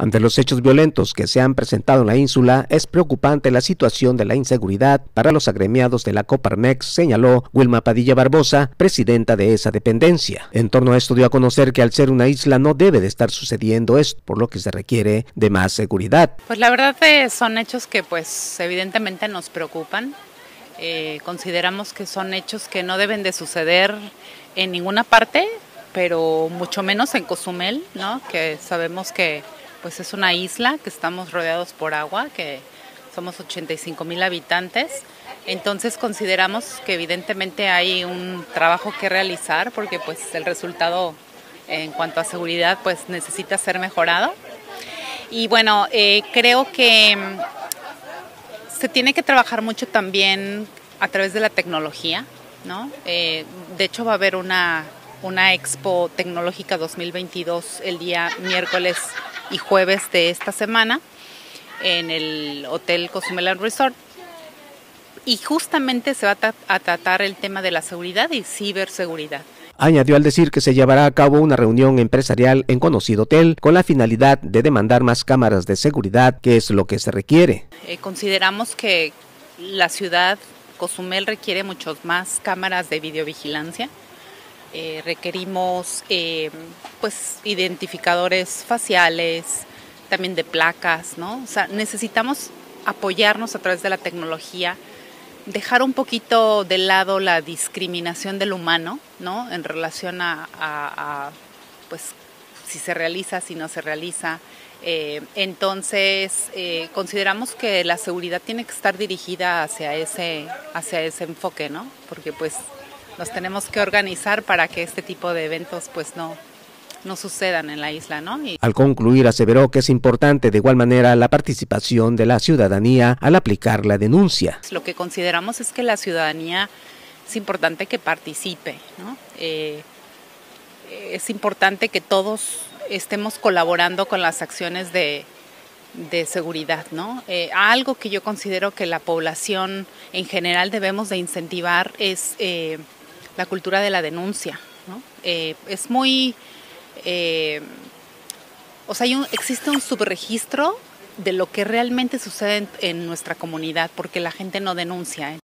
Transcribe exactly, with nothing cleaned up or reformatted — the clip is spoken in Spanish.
Ante los hechos violentos que se han presentado en la ínsula, es preocupante la situación de la inseguridad para los agremiados de la Coparmex, señaló Wilma Padilla Barbosa, presidenta de esa dependencia. En torno a esto dio a conocer que al ser una isla no debe de estar sucediendo esto, por lo que se requiere de más seguridad. Pues la verdad eh, son hechos que pues evidentemente nos preocupan. Eh, consideramos que son hechos que no deben de suceder en ninguna parte, pero mucho menos en Cozumel, ¿no? Que sabemos que pues es una isla, que estamos rodeados por agua, que somos ochenta y cinco mil habitantes. Entonces consideramos que evidentemente hay un trabajo que realizar, porque pues el resultado en cuanto a seguridad pues necesita ser mejorado. Y bueno, eh, creo que se tiene que trabajar mucho también a través de la tecnología, ¿no? Eh, de hecho va a haber una, una Expo Tecnológica dos mil veintidós el día miércoles y jueves de esta semana en el Hotel Cozumel Resort, y justamente se va a, tra a tratar el tema de la seguridad y ciberseguridad. Añadió al decir que se llevará a cabo una reunión empresarial en conocido hotel con la finalidad de demandar más cámaras de seguridad, que es lo que se requiere. Eh, consideramos que la ciudad Cozumel requiere muchos más cámaras de videovigilancia. Eh, requerimos eh, pues identificadores faciales, también de placas, ¿no? O sea, necesitamos apoyarnos a través de la tecnología, dejar un poquito de lado la discriminación del humano, ¿no? En relación a, a, a pues si se realiza, si no se realiza. Eh, entonces eh, consideramos que la seguridad tiene que estar dirigida hacia ese, hacia ese enfoque, ¿no? Porque pues nos tenemos que organizar para que este tipo de eventos pues no, no sucedan en la isla, ¿no? Y al concluir aseveró que es importante de igual manera la participación de la ciudadanía al aplicar la denuncia. Lo que consideramos es que la ciudadanía es importante que participe, ¿no? Eh, es importante que todos estemos colaborando con las acciones de, de seguridad, ¿no? Eh, algo que yo considero que la población en general debemos de incentivar es eh, la cultura de la denuncia, ¿no? Eh, es muy, eh, o sea, hay un, existe un subregistro de lo que realmente sucede en, en nuestra comunidad, porque la gente no denuncia, ¿eh?